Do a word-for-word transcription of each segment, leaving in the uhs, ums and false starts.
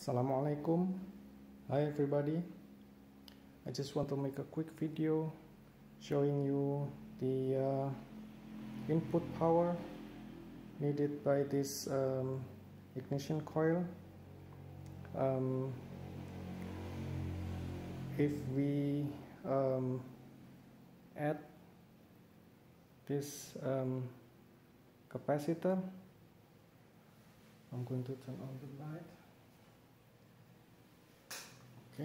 Assalamualaikum. Hi everybody. I just want to make a quick video showing you the uh, input power needed by this um, ignition coil. Um, if we um, add this um, capacitor, I'm going to turn on the light. Okay,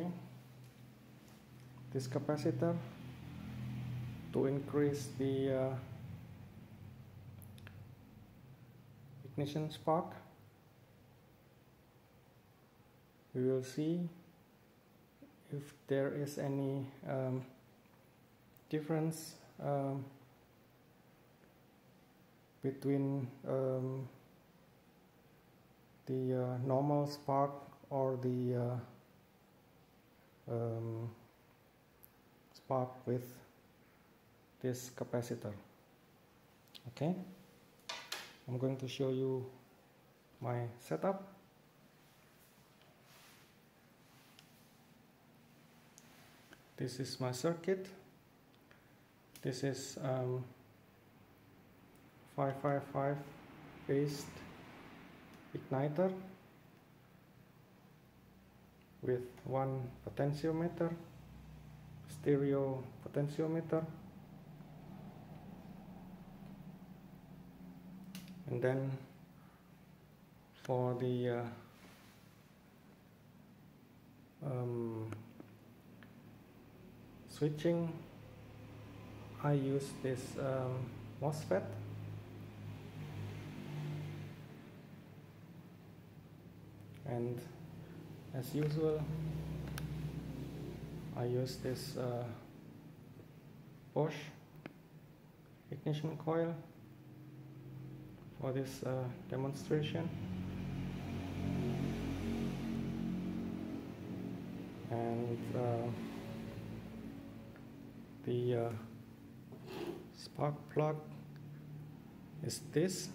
this capacitor, to increase the uh, ignition spark, we will see if there is any um, difference um, between um, the uh, normal spark or the uh, um, spark with this capacitor. Okay, I'm going to show you my setup. This is my circuit. This is um, five five five based igniter with one potentiometer, stereo potentiometer, and then for the uh, um, switching, I use this um, MOSFET. And as usual, I use this uh, Bosch ignition coil for this uh, demonstration, and uh, the uh, spark plug is this.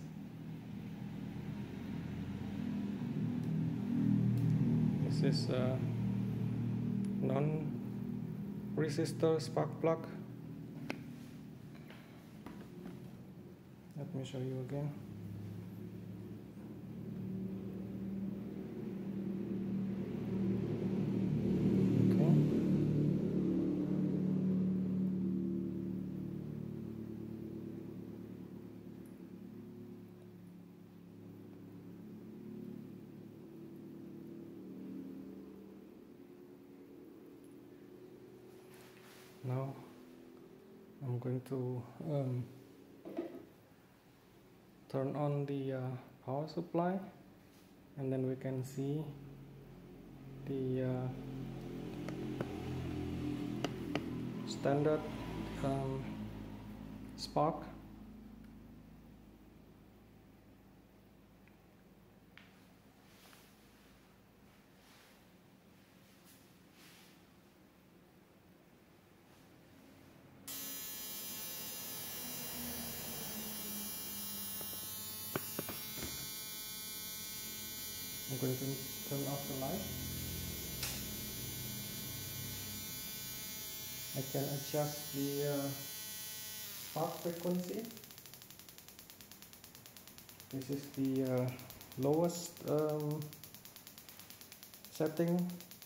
This is a non-resistor spark plug. Let me show you again. Okay. Now I'm going to um, turn on the uh, power supply, and then we can see the uh, standard um, spark. I'm going to turn off the light. I can adjust the uh, spark frequency. This is the uh, lowest um, setting.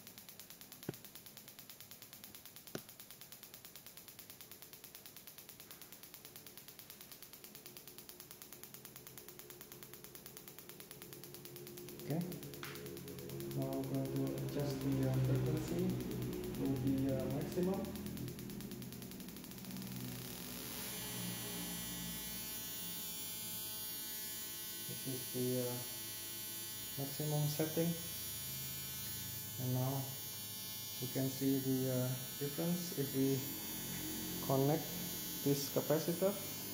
Okay. Now I'm going to adjust the uh, frequency to the uh, maximum. This is the uh, maximum setting, and now we can see the uh, difference if we connect this capacitor.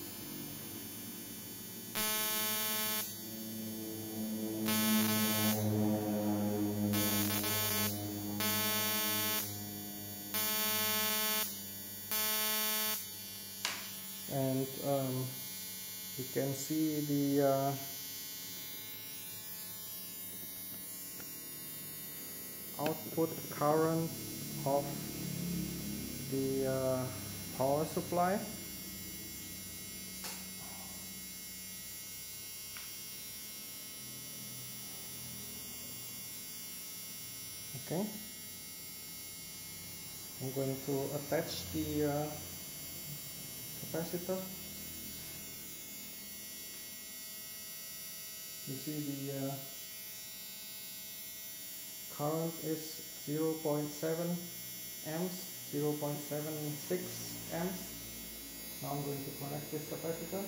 And um, you can see the uh, output current of the uh, power supply. Okay, I'm going to attach the uh, capacitor. You see the uh, current is zero point seven amps, zero point seven six amps. Now I'm going to connect this capacitor.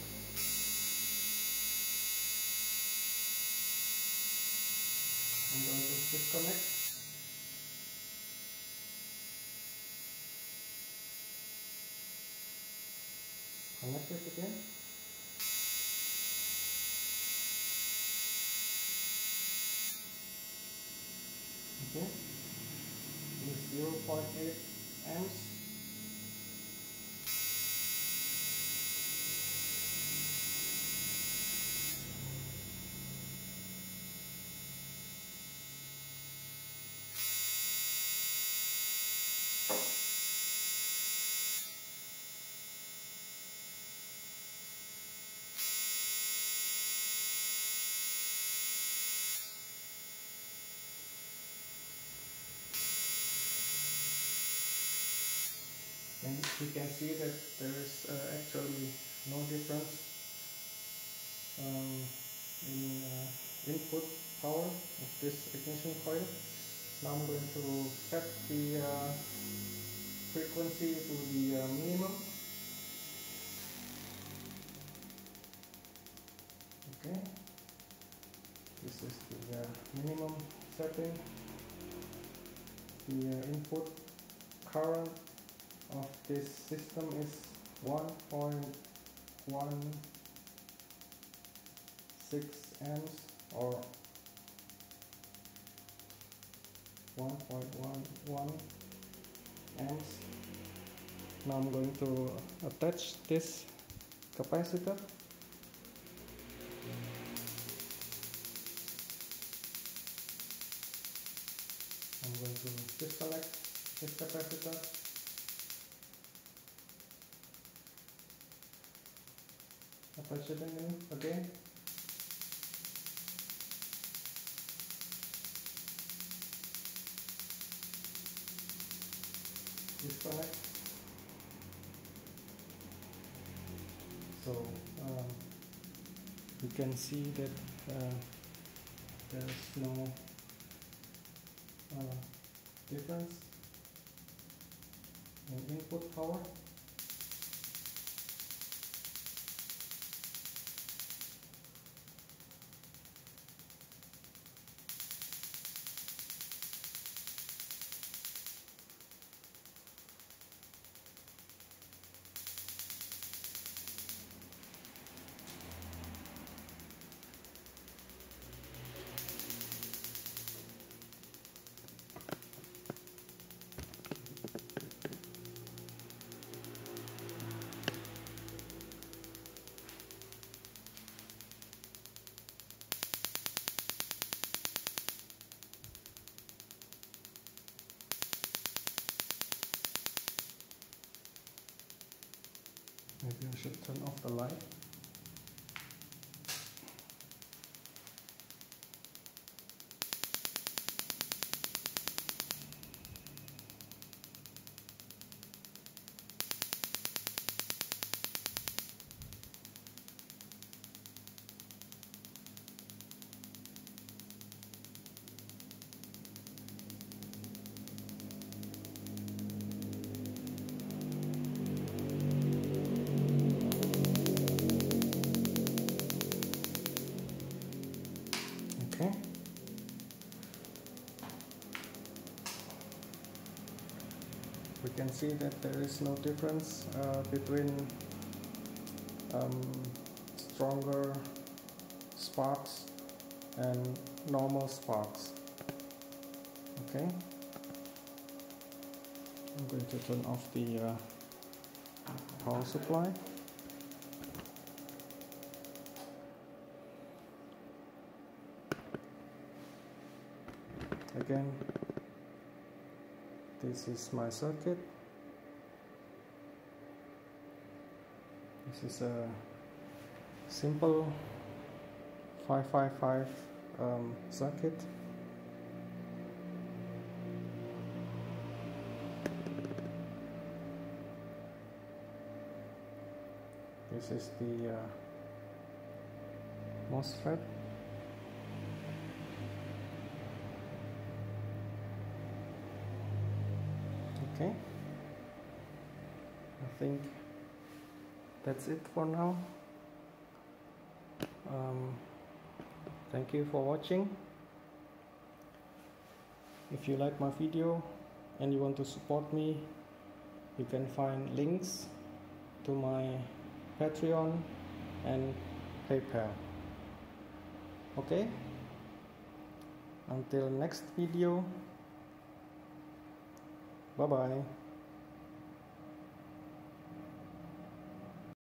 I'm going to disconnect. Connect it again. Okay, this zero point eight amps. And you can see that there is uh, actually no difference um, in uh, input power of this ignition coil. Now I'm going to set the uh, frequency to the uh, minimum. Okay, this is the uh, minimum setting. The uh, input current of this system is one point one six amps or one point one one amps. Now I'm going to attach this capacitor. I'm going to disconnect this capacitor. Attach it in again. Disconnect. So um, you can see that uh, there is no uh, difference in input power. Maybe I should turn off the light. Okay. We can see that there is no difference uh, between um, stronger sparks and normal sparks. Okay. I'm going to turn off the uh, power supply. Again, This is my circuit. This is a simple five five five um, circuit. This is the uh, MOSFET. Okay, I think that's it for now. Um, thank you for watching. If you like my video and you want to support me, you can find links to my Patreon and PayPal. Okay, until next video, bye bye.